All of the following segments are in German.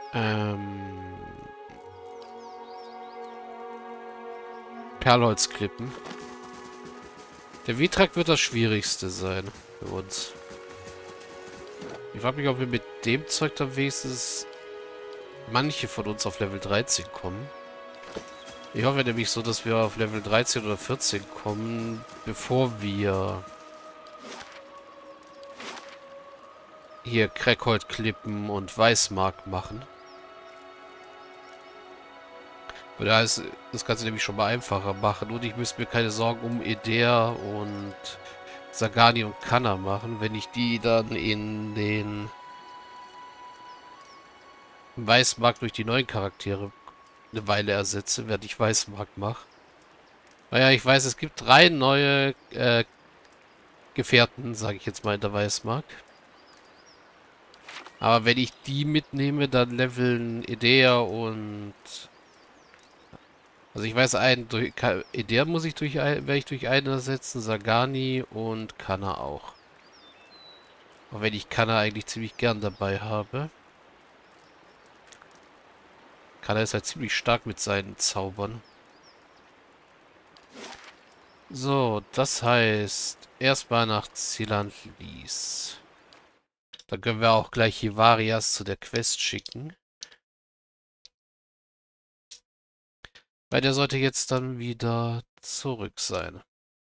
Ähm, Perlholzklippen. Der Vitrak wird das Schwierigste sein für uns. Ich frage mich, ob wir mit dem Zeug dann wenigstens manche von uns auf Level 13 kommen. Ich hoffe nämlich so, dass wir auf Level 13 oder 14 kommen, bevor wir hier Kreckholt-Klippen und Weißmark machen. Und da ist das Ganze nämlich schon mal einfacher machen. Und ich müsste mir keine Sorgen um Eder und Sagani und Kanna machen, wenn ich die dann in den Weißmarkt durch die neuen Charaktere eine Weile ersetze, während ich Weißmarkt mache. Naja, ich weiß, es gibt 3 neue Gefährten, sage ich jetzt mal, in der Weißmarkt. Aber wenn ich die mitnehme, dann leveln Edea und... Also ich weiß, Edea muss ich werde ich durch einen ersetzen, Sagani und Kanna auch. Auch wenn ich Kanna eigentlich ziemlich gern dabei habe. Kanna ist halt ziemlich stark mit seinen Zaubern. So, das heißt, erstmal nach Zilanlis. Dann können wir auch gleich Hivarias zu der Quest schicken. Weil der sollte jetzt dann wieder zurück sein.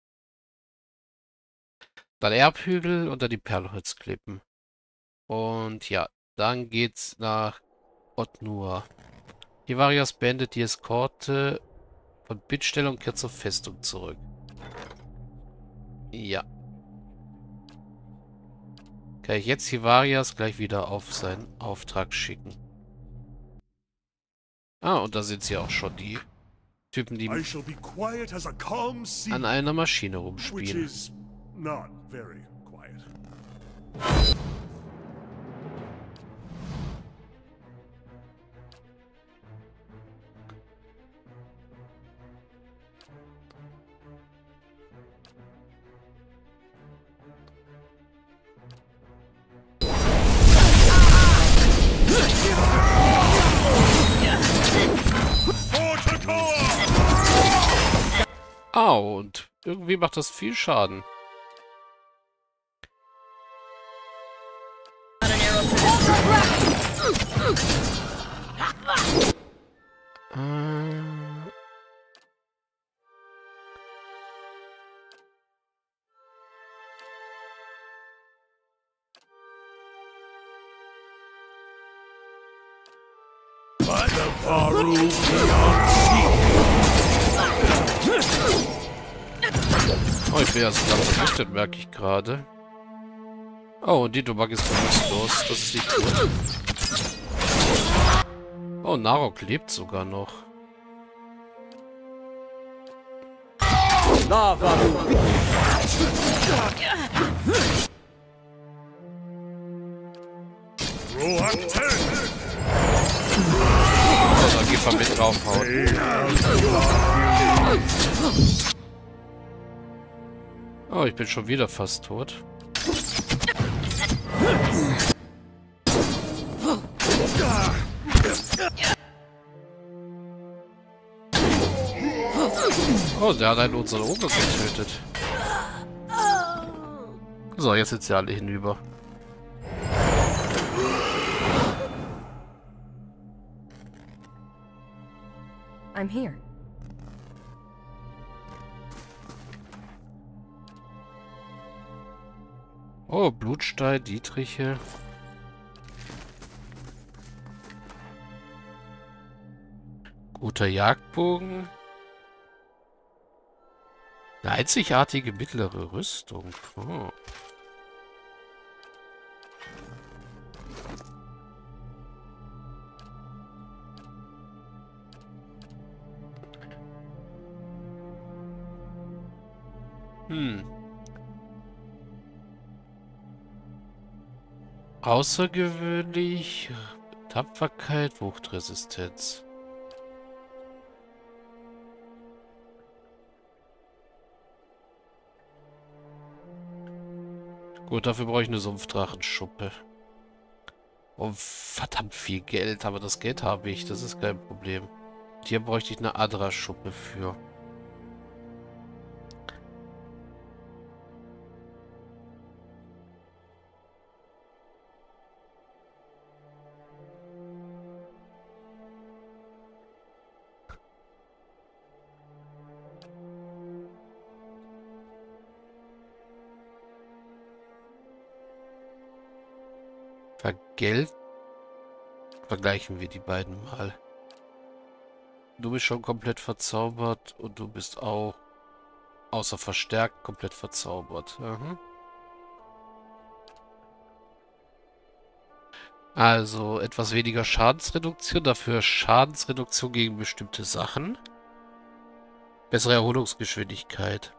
Dann Erbhügel und dann die Perlholzklippen. Und ja, dann geht's nach Otnur. Hivarias beendet die Eskorte von Bittsteller und kehrt zur Festung zurück. Ja. Kann ich jetzt Hivarias gleich wieder auf seinen Auftrag schicken. Ah, und da sind sie auch schon, die Typen, die an einer Maschine rumspielen. Au, und irgendwie macht das viel Schaden. Oh, ich bin ja sogar vergiftet, merke ich gerade. Oh, und die Tobak ist bewusstlos. Das ist nicht gut. Oh, Narok lebt sogar noch. Oh, dann geht man mit draufhauen. Oh, ich bin schon wieder fast tot. Oh, der hat einen unseren Ogre getötet. So, jetzt sind sie alle hinüber. I'm here. Oh, Blutstein, Dietriche. Guter Jagdbogen. Eine einzigartige mittlere Rüstung. Oh. Außergewöhnlich. Tapferkeit, Wuchtresistenz. Gut, dafür brauche ich eine Sumpfdrachenschuppe. Oh, verdammt viel Geld, aber das Geld habe ich, das ist kein Problem. Hier bräuchte ich eine Adra-Schuppe für. Vergleichen wir die beiden mal. Du bist schon komplett verzaubert und du bist auch außer verstärkt komplett verzaubert. Mhm. Also etwas weniger Schadensreduktion, dafür Schadensreduktion gegen bestimmte Sachen. Bessere Erholungsgeschwindigkeit.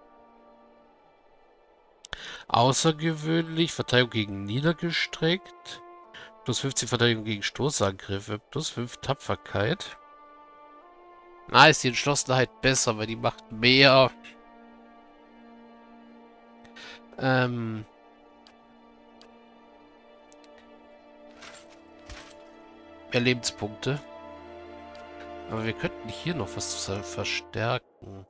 Außergewöhnlich, Verteidigung gegen niedergestreckt. Plus 15 Verteidigung gegen Stoßangriffe. Plus 5 Tapferkeit. Na, ist die Entschlossenheit besser, weil die macht mehr. Mehr Lebenspunkte. Aber wir könnten hier noch was verstärken.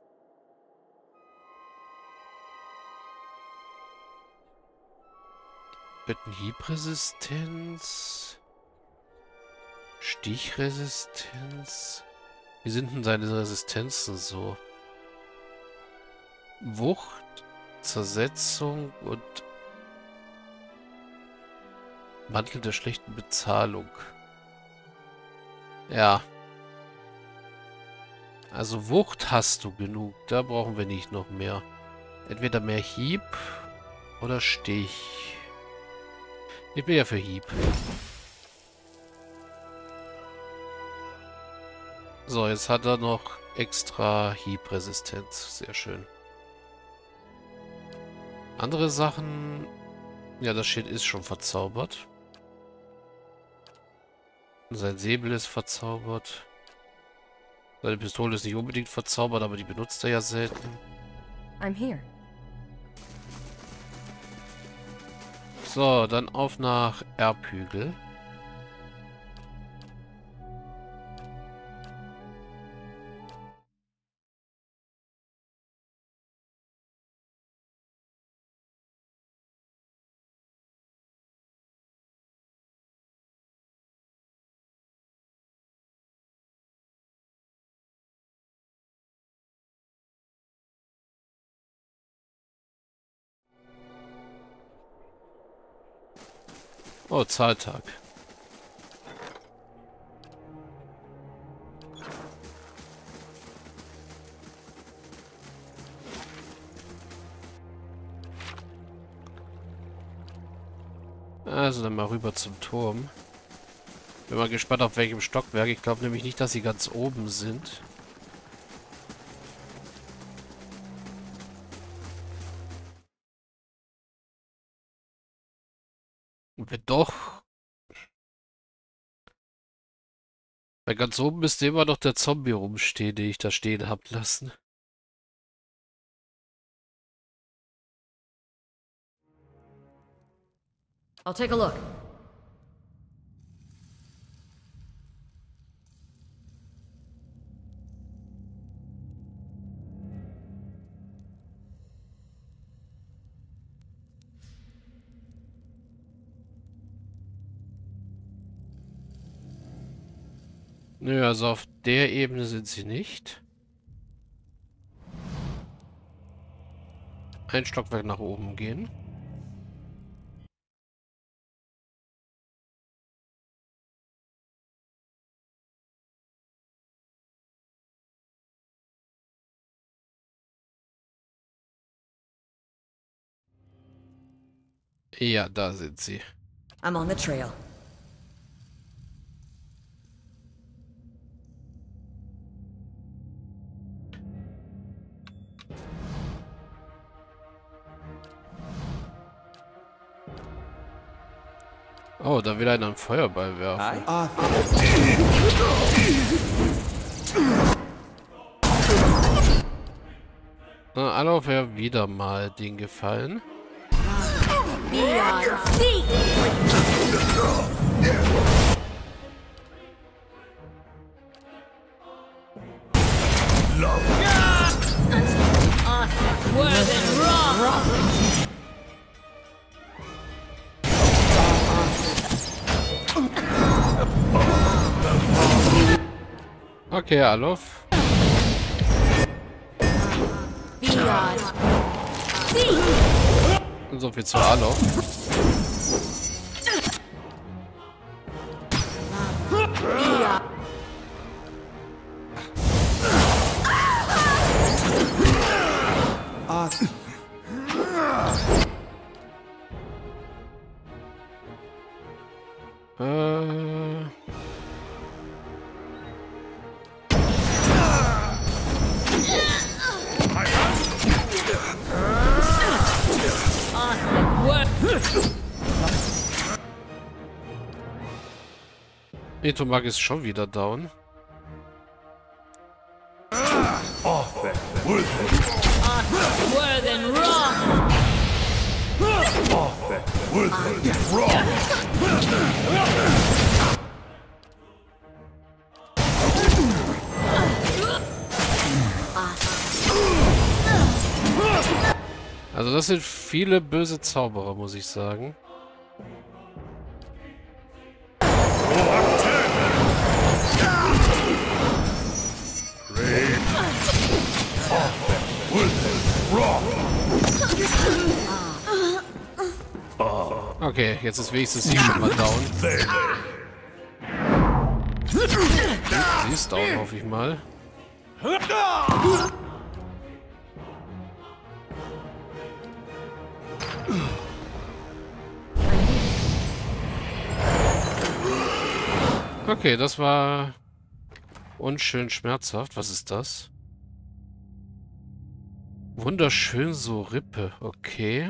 Wir könnten Hiebresistenz. Stichresistenz. Wie sind denn seine Resistenzen so? Wucht, Zersetzung und Mantel der schlechten Bezahlung. Ja. Also Wucht hast du genug. Da brauchen wir nicht noch mehr. Entweder mehr Hieb oder Stich. Ich bin ja für Hieb. So, jetzt hat er noch extra Hiebresistenz. Sehr schön. Andere Sachen... Ja, das Schild ist schon verzaubert. Sein Säbel ist verzaubert. Seine Pistole ist nicht unbedingt verzaubert, aber die benutzt er ja selten. I'm here. So, dann auf nach Erbhügel. Oh, Zahltag. Also dann mal rüber zum Turm. Bin mal gespannt, auf welchem Stockwerk. Ich glaube nämlich nicht, dass sie ganz oben sind. Und wenn doch... Weil ganz oben müsste immer noch der Zombie rumstehen, den ich da stehen hab lassen. I'll take a look. Nö, also auf der Ebene sind sie nicht. Ein Stockwerk nach oben gehen. Ja, da sind sie. I'm on the trail. Oh, da will einer einen Feuerball werfen. Na, Anlauf wäre wieder mal den Gefallen. Okay, Alof. Und so viel zu Alof. Etomag ist schon wieder down. Also das sind viele böse Zauberer, muss ich sagen. Okay, jetzt ist wenigstens sie schon mal down. Sie ist down, hoffe ich mal. Okay, das war unschön schmerzhaft. Was ist das? Wunderschön so Rippe. Okay.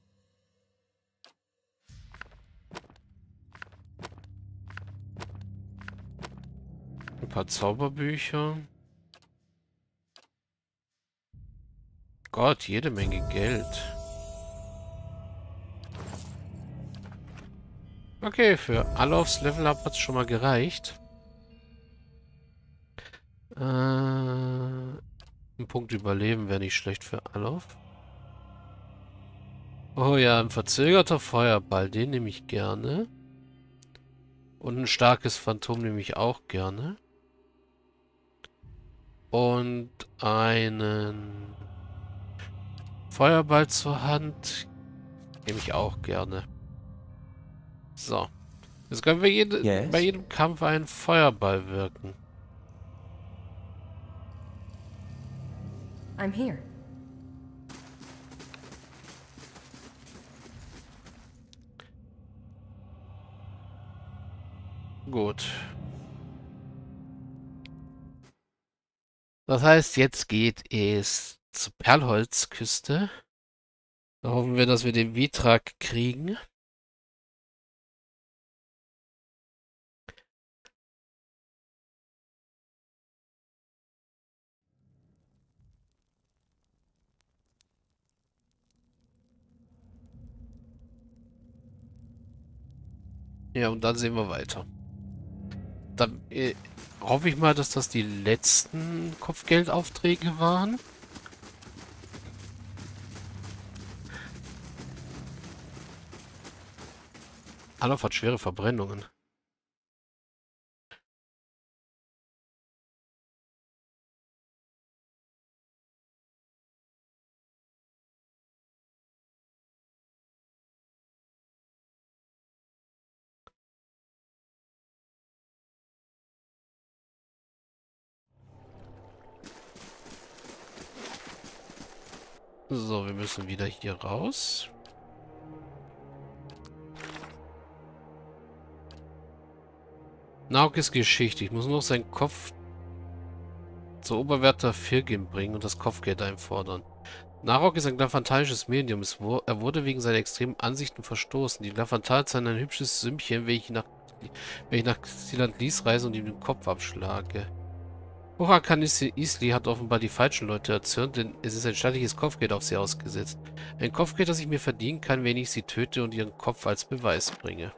Ein paar Zauberbücher. Gott, jede Menge Geld. Okay, für Alofs Level-Up hat es schon mal gereicht. Ein Punkt Überleben wäre nicht schlecht für Alof. Oh ja, ein verzögerter Feuerball, den nehme ich gerne. Und ein starkes Phantom nehme ich auch gerne. Und einen Feuerball zur Hand nehme ich auch gerne. So. Jetzt können wir bei jedem Kampf einen Feuerball wirken. I'm here. Gut. Das heißt, jetzt geht es zur Perlholzküste. Da hoffen wir, dass wir den Vitrak kriegen. Ja, und dann sehen wir weiter. Dann hoffe ich mal, dass das die letzten Kopfgeldaufträge waren. Alof hat schwere Verbrennungen. So, wir müssen wieder hier raus. Nauk ist Geschichte. Ich muss nur noch seinen Kopf zur Oberwärter Firgin bringen und das Kopfgeld einfordern. Narok ist ein glafantanisches Medium. Er wurde wegen seiner extremen Ansichten verstoßen. Die Glafantal ist ein hübsches Sümmchen, wenn ich nach Siland Lies reise und ihm den Kopf abschlage. Horakan Isli hat offenbar die falschen Leute erzürnt, denn es ist ein stattliches Kopfgeld auf sie ausgesetzt. Ein Kopfgeld, das ich mir verdienen kann, wenn ich sie töte und ihren Kopf als Beweis bringe.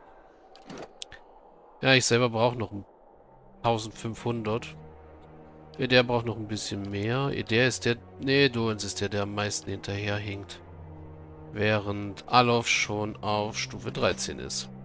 Ja, ich selber brauche noch 1500. Der braucht noch ein bisschen mehr. Der ist der... Nee, Doens ist der am meisten hinterherhinkt. Während Alof schon auf Stufe 13 ist.